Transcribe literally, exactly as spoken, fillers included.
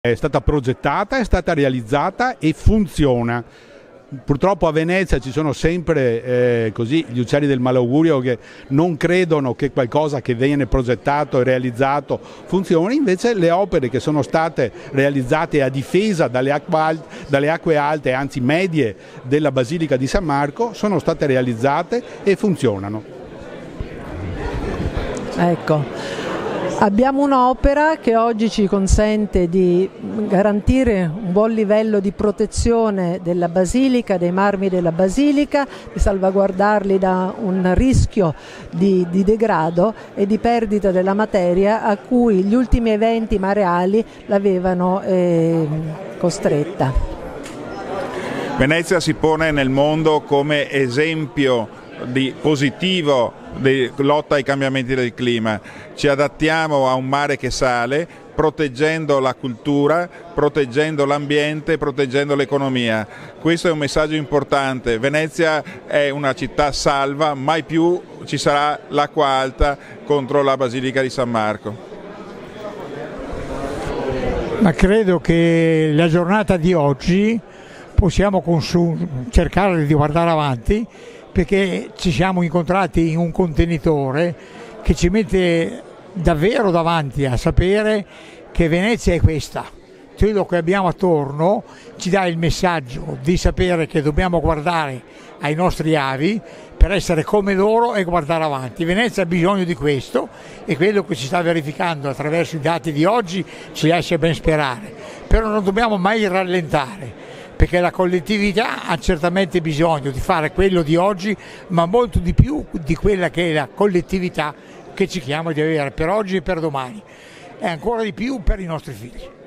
È stata progettata, è stata realizzata e funziona. Purtroppo a Venezia ci sono sempre eh, così gli uccelli del malaugurio che non credono che qualcosa che viene progettato e realizzato funzioni, invece le opere che sono state realizzate a difesa dalle acque, dalle acque alte, anzi medie, della Basilica di San Marco sono state realizzate e funzionano. Ecco. Abbiamo un'opera che oggi ci consente di garantire un buon livello di protezione della Basilica, dei marmi della Basilica, di salvaguardarli da un rischio di, di degrado e di perdita della materia a cui gli ultimi eventi mareali l'avevano eh, costretta. Venezia si pone nel mondo come esempio di positivo di lotta ai cambiamenti del clima. Ci adattiamo a un mare che sale, proteggendo la cultura, proteggendo l'ambiente, proteggendo l'economia. Questo è un messaggio importante. Venezia è una città salva, mai più ci sarà l'acqua alta contro la Basilica di San Marco. Ma credo che la giornata di oggi possiamo cercare di guardare avanti, perché ci siamo incontrati in un contenitore che ci mette davvero davanti a sapere che Venezia è questa. Quello che abbiamo attorno ci dà il messaggio di sapere che dobbiamo guardare ai nostri avi per essere come loro e guardare avanti. Venezia ha bisogno di questo e quello che si sta verificando attraverso i dati di oggi ci lascia ben sperare, però non dobbiamo mai rallentare, perché la collettività ha certamente bisogno di fare quello di oggi, ma molto di più di quella che è la collettività che ci chiama di avere per oggi e per domani, e ancora di più per i nostri figli.